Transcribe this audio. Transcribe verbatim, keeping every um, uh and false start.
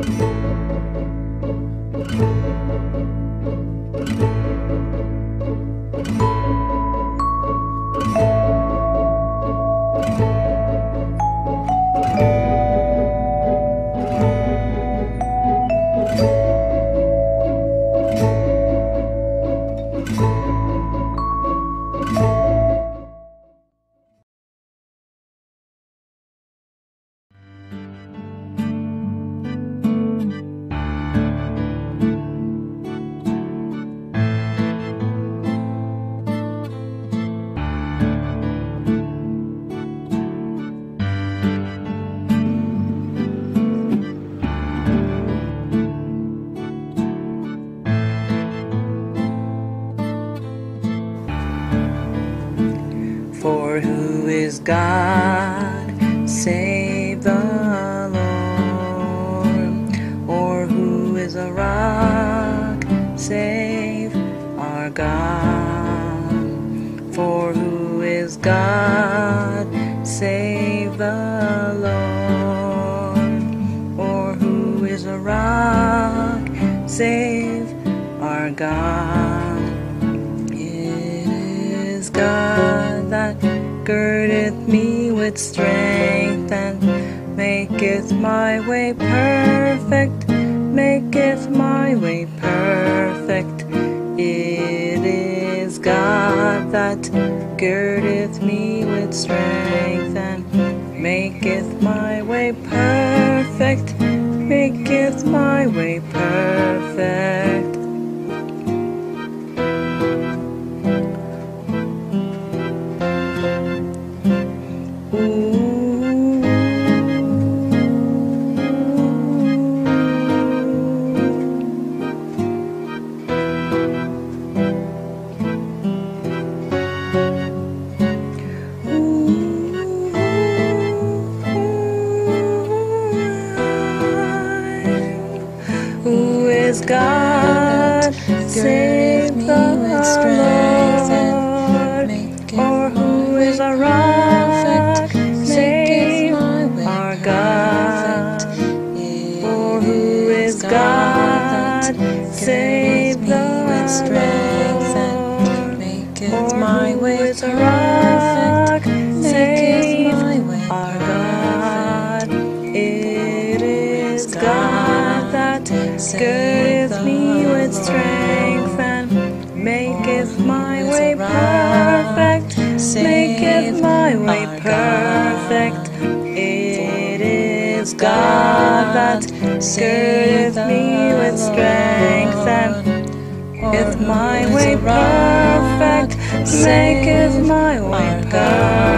For who is God save the Lord? Or who is a rock save our God? For who is God save the Lord? Or who is a rock save our God? It is God that girdeth me with strength, and maketh my way perfect, maketh my way perfect. It is God that girdeth me with strength, and maketh my way perfect, maketh my way perfect. Who is God save the Lord? Or who is a rock save our God? For who is God save the Lord? Or who is a rock save our God? It is God that girdeth me with strength, and maketh my way perfect, maketh my way perfect. It is God that girdeth me with strength, and maketh my way perfect, maketh my way perfect.